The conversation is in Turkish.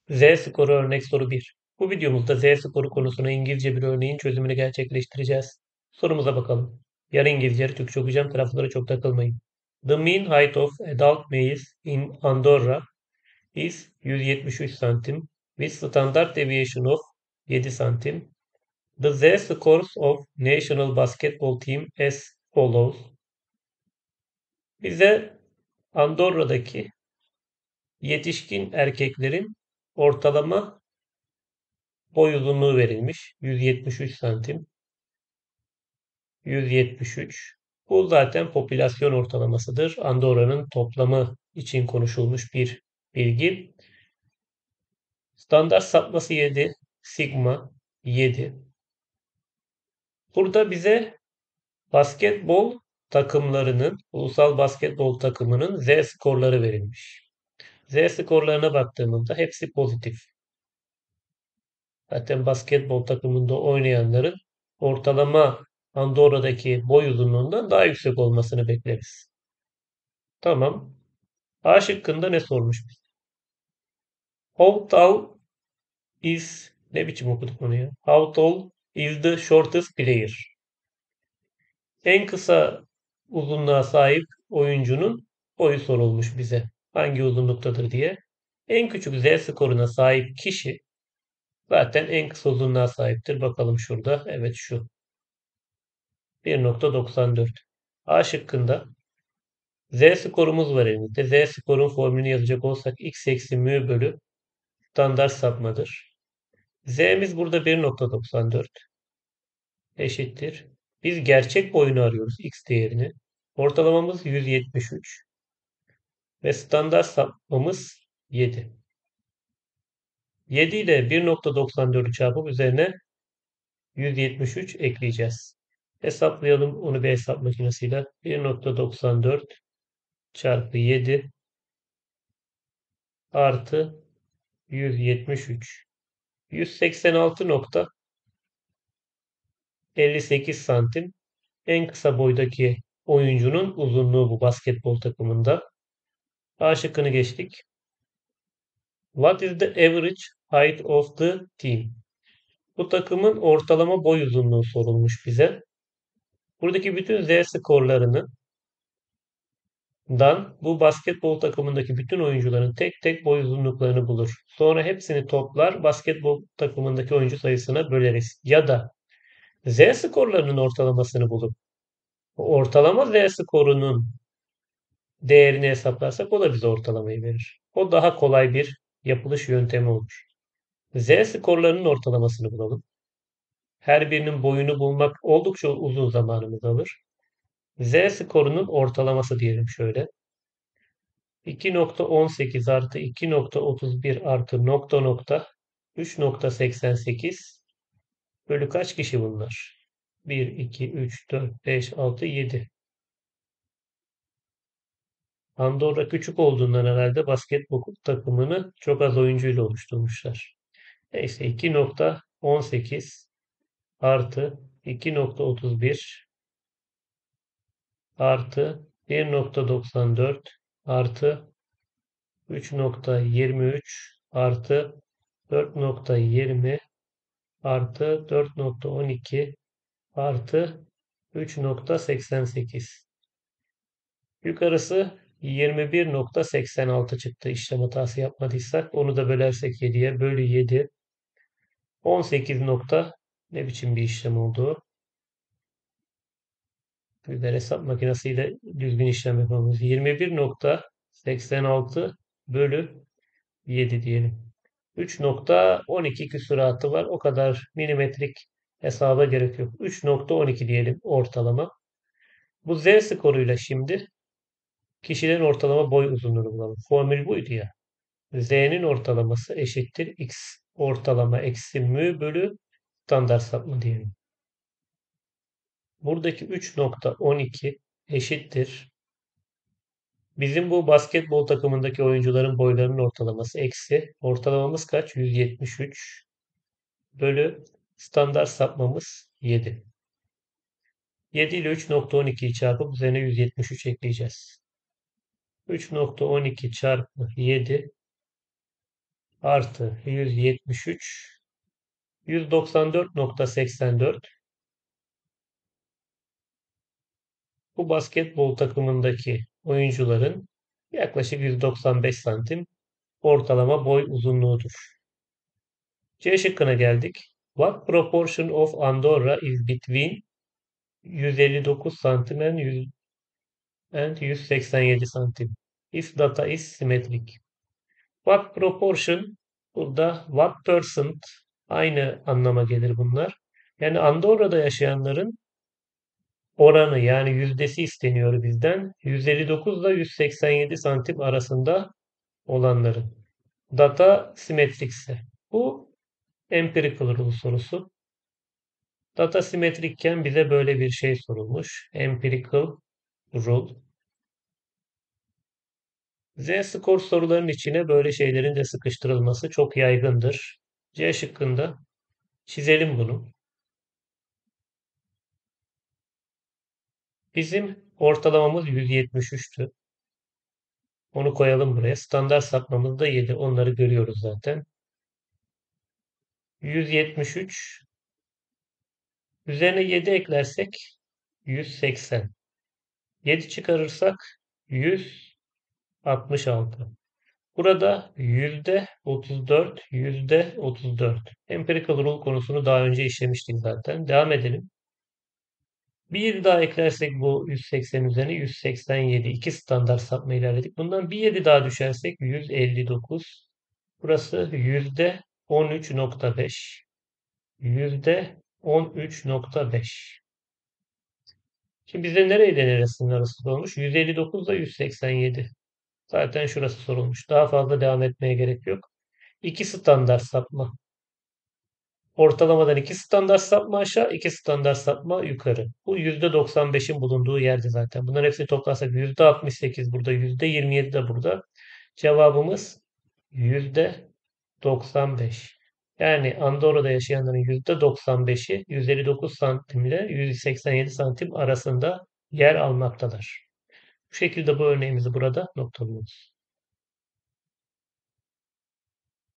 Z skoru örnek soru 1. Bu videomuzda Z skoru konusuna İngilizce bir örneğin çözümünü gerçekleştireceğiz. Sorumuza bakalım. Yarı İngilizce, Türkçe okuyacağım, taraflara çok takılmayın. The mean height of adult males in Andorra is 173 santim with standard deviation of 7 santim. The Z scores of national basketball team as follows. Bize Andorra'daki yetişkin erkeklerin ortalama boy uzunluğu verilmiş. 173 santim. 173. Bu zaten popülasyon ortalamasıdır. Andorra'nın toplamı için konuşulmuş bir bilgi. Standart sapması 7. Sigma 7. Burada bize basketbol takımlarının, ulusal basketbol takımının Z skorları verilmiş. Z skorlarına baktığımızda hepsi pozitif. Zaten basketbol takımında oynayanların ortalama Andorra'daki boy uzunluğundan daha yüksek olmasını bekleriz. Tamam. A şıkkında ne sormuş bize? How tall is ne biçim okuduk onu ya? How tall is the shortest player? En kısa uzunluğa sahip oyuncunun boyu sorulmuş bize. Hangi uzunluktadır diye. En küçük Z skoruna sahip kişi zaten en kısa uzunluğa sahiptir. Bakalım şurada. Evet şu. 1.94. A şıkkında Z skorumuz var elimizde. Z skorun formülünü yazacak olsak x eksi mü bölü standart sapmadır. Z'miz burada 1.94 eşittir. Biz gerçek boyunu arıyoruz x değerini. Ortalamamız 173 ve standart sapmamız 7. 7 ile 1.94'ü çarpıp üzerine 173 ekleyeceğiz. Hesaplayalım onu bir hesap makinesiyle. 1.94 çarpı 7 artı 173. 186.58 santim en kısa boydaki oyuncunun uzunluğu bu basketbol takımında. A şıkkını geçtik. What is the average height of the team? Bu takımın ortalama boy uzunluğu sorulmuş bize. Buradaki bütün Z skorlarından bu basketbol takımındaki bütün oyuncuların tek tek boy uzunluklarını bulur. Sonra hepsini toplar basketbol takımındaki oyuncu sayısına böleriz. Ya da Z skorlarının ortalamasını bulup ortalama Z skorunun değerini hesaplarsak o da bize ortalamayı verir. O daha kolay bir yapılış yöntemi olur. Z skorlarının ortalamasını bulalım. Her birinin boyunu bulmak oldukça uzun zamanımız alır. Z skorunun ortalaması diyelim şöyle. 2.18 artı 2.31 artı nokta nokta 3.88 bölü kaç kişi bunlar? 1, 2, 3, 4, 5, 6, 7. Andorra küçük olduğundan herhalde basketbol takımını çok az oyuncuyla oluşturmuşlar. Neyse 2.18 artı 2.31 artı 1.94 artı 3.23 artı 4.20 artı 4.12 artı 3.88. Yukarısı 21.86 çıktı işlem hatası yapmadıysak. Onu da bölersek 7'ye bölü 7. 18 nokta ne biçim bir işlem oldu? Bizler hesap makinesiyle düzgün işlem yapmamız. 21.86 bölü 7 diyelim. 3.12 küsuratı var. O kadar milimetrik hesaba gerek yok. 3.12 diyelim ortalama. Bu Z skoruyla şimdi kişilerin ortalama boy uzunluğunu bulalım. Formül buydu ya. Z'nin ortalaması eşittir x ortalama eksi mü bölü standart sapma diyelim. Buradaki 3.12 eşittir. Bizim bu basketbol takımındaki oyuncuların boylarının ortalaması eksi. Ortalamamız kaç? 173 bölü standart sapmamız 7. 7 ile 3.12'yi çarpıp üzerine 173 ekleyeceğiz. 3.12 çarpı 7 artı 173 194,84 bu basketbol takımındaki oyuncuların yaklaşık 195 santim ortalama boy uzunluğudur. C şıkkına geldik. What proportion of Andorra is between 159 santim and 187 santim? If data is symmetric. What proportion burada what percent aynı anlama gelir bunlar. Yani Andorra'da yaşayanların oranı yani yüzdesi isteniyor bizden. 159 ile 187 santim arasında olanların. Data simetrikse. Bu empirical rule sorusu. Data simetrikken bize böyle bir şey sorulmuş. Empirical rule. Z-score soruların içine böyle şeylerin de sıkıştırılması çok yaygındır. C şıkkında çizelim bunu. Bizim ortalamamız 173'tü. Onu koyalım buraya. Standart sapmamız da 7. Onları görüyoruz zaten. 173 üzerine 7 eklersek 180. 7 çıkarırsak 166. Burada %34, %34. Empirical rule konusunu daha önce işlemiştik zaten. Devam edelim. Bir daha eklersek bu 180 üzerine 187. 2 standart sapma ilerledik. Bundan bir 7 daha düşersek 159. Burası %13,5. %13,5. Şimdi bize nereyle neresinin arası sorulmuş? 159 ile 187. Zaten şurası sorulmuş. Daha fazla devam etmeye gerek yok. 2 standart sapma. Ortalamadan 2 standart sapma aşağı, 2 standart sapma yukarı. Bu %95'in bulunduğu yerde zaten. Bunların hepsini toplarsak %68 burada, %27 de burada. Cevabımız %95. Yani Andorra'da yaşayanların %95'i 159 santim ile 187 santim arasında yer almaktadır. Bu şekilde bu örneğimizi burada noktalıyoruz.